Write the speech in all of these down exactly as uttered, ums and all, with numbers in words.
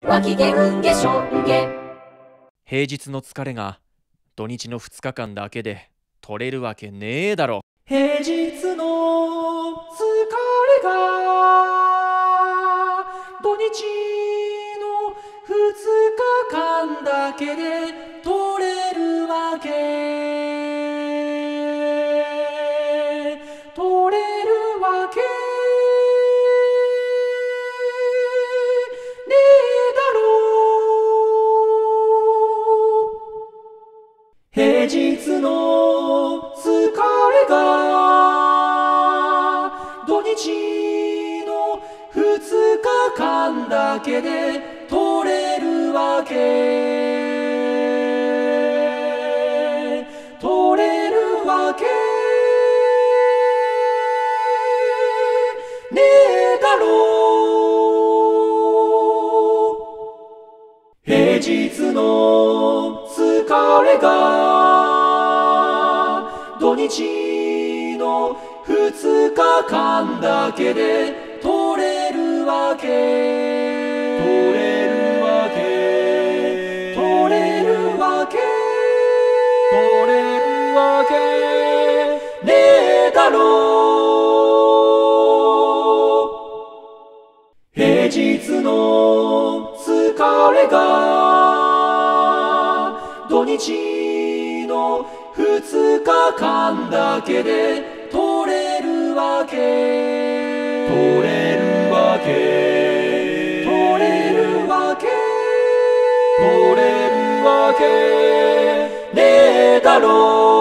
わきげうんげしょんげ。 平日の疲れが土日のふつかかんだけで取れるわけねえだろ。平日の疲れが土日のふつかかんだけで取れるわけ取れるわけねえだろ。平日の疲れが土日のふつかかんだけで取れるわけ取れるわけねえだろ。平日の疲れが土日のふつかかんだけで取れるわけ取れるわけ取れるわけ取れるわけねえだろ。平日の疲れが土日のふつかかんだけで取れるわけ取れるわけ取れるわけ取れるわけねえだろ。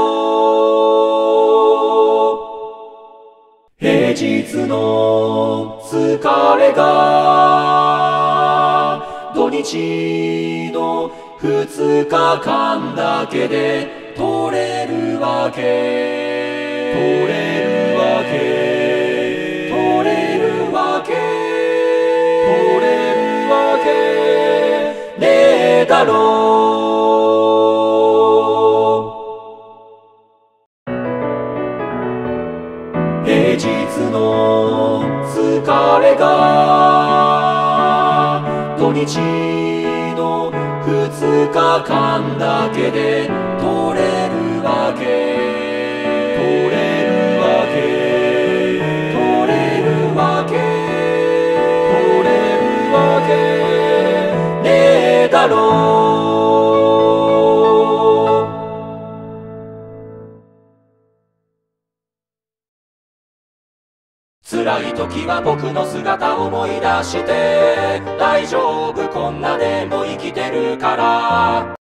平日の疲れが土日のふつかかんだけで取れるわけ取れるわけ取れるわけ取れるわけねえだろ。平日の疲れが土日のふつかかんだけで取れるわけ取れるわけ取れるわけ取れるわけねえだろ。辛い時は僕の姿を思い出して大丈夫こんなでも生きてるから